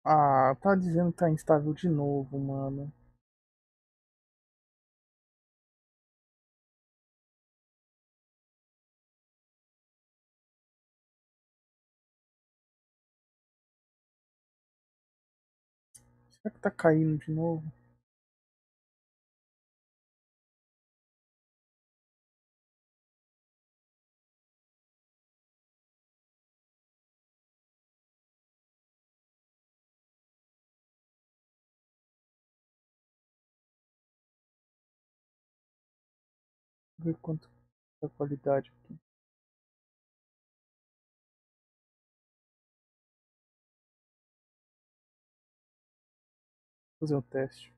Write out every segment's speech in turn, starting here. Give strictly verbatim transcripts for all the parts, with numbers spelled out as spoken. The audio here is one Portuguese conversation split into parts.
Ah, tá dizendo que tá instável de novo, mano. Será que tá caindo de novo? Vou ver quanto da qualidade aqui. Vou fazer um teste.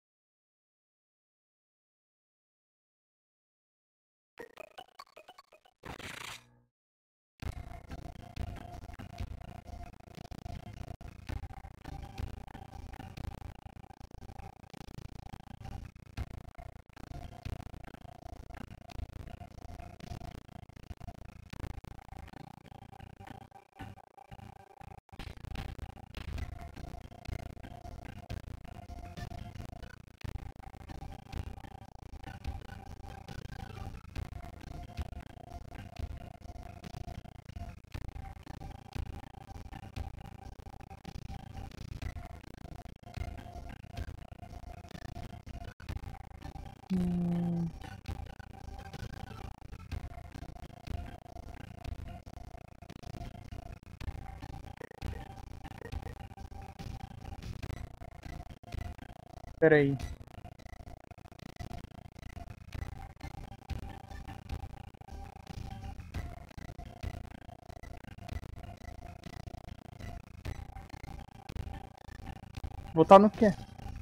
Hum, pera aí. Voltar no quê?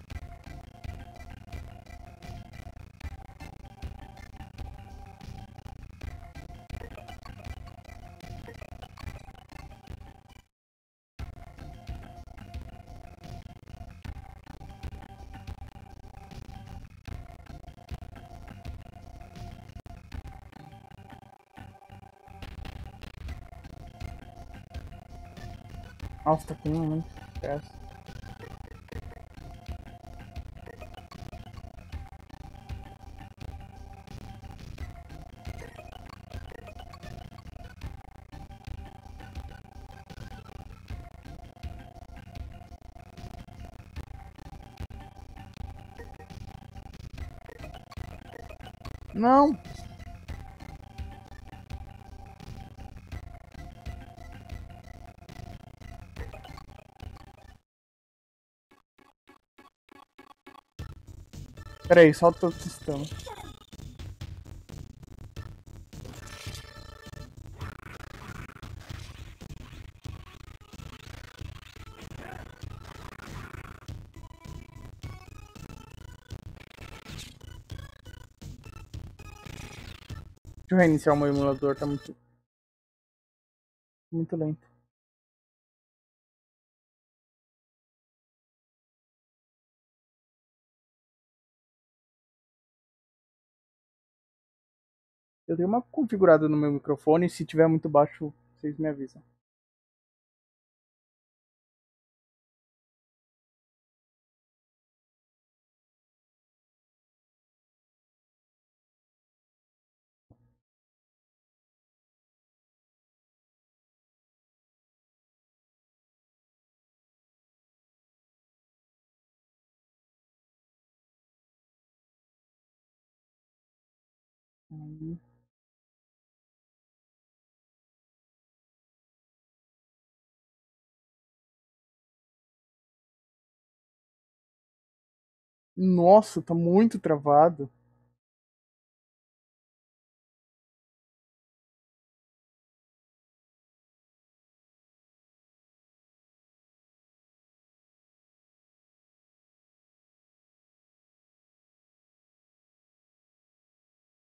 Nossa, tá com muito estresse. Não! Pera aí, solta o sistema. Deixa eu reiniciar o meu emulador, tá muito, muito lento. Eu dei uma configurada no meu microfone, se tiver muito baixo, vocês me avisam. Aí. Nossa, tá muito travado.